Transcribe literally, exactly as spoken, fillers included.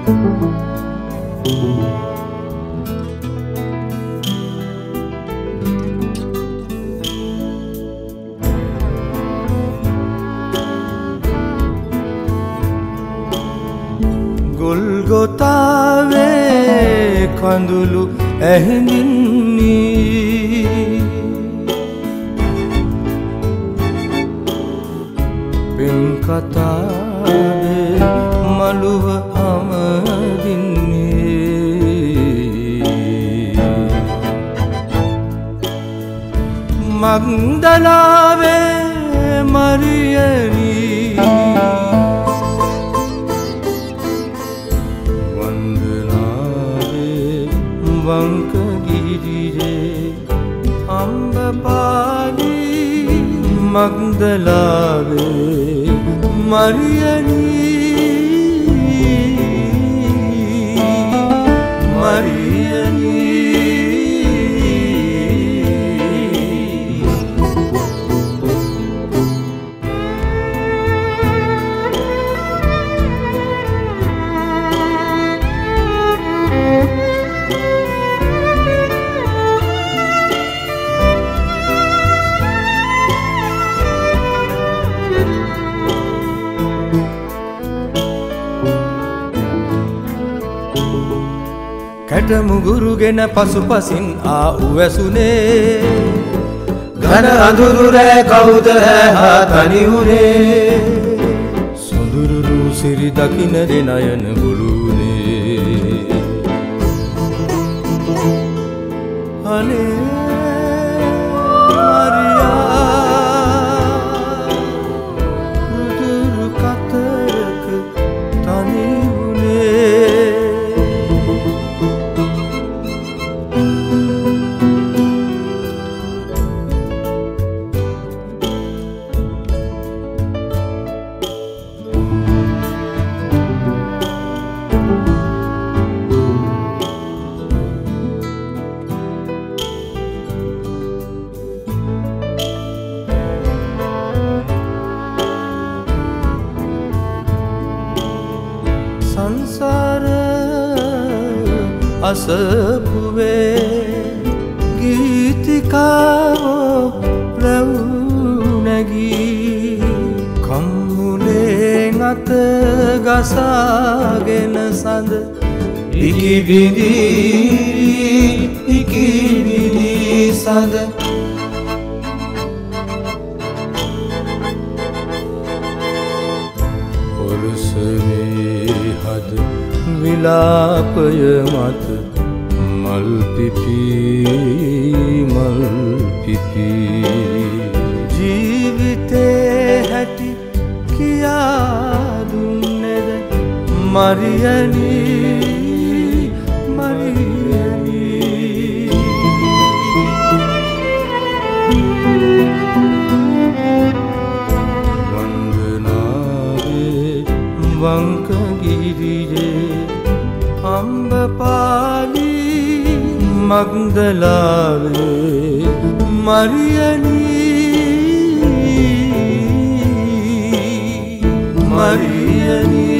ගොල්ගොතාවේ කඳුළු ඇහිඳින්නේ පෙම් කතාවේ මළුව අමදින්නේ මග්දලාවේ මරියනී වංකගිරියේ අම්බපාලි මග්දලාවේ මරියනී මරියනී කැටමුගුරුගෙන පසුපසින් ආ උවැසුනේ ඝන අඳුරු රෑ කවුද ඇහා තනි වුනේ සොඳුරු සිරි දකින්න දෙනයන ගුළුනේ අනේ සංසාර අසපුවේ ගීතිකාවෝ රැව් නැගී කම්මුලෙන් අත ගසාගෙන සඳ ඉකිබිඳි ඉකිබිඳි සඳ විලාපය මත මල් පිපි මල් පිපි ජීවිතේ හැටි කියා දුන්නේද මරියනී මරියනී වන්දනාවේ වංකගිරියේ අම්බපාලි මග්දලාවේ මරියනී මරියනී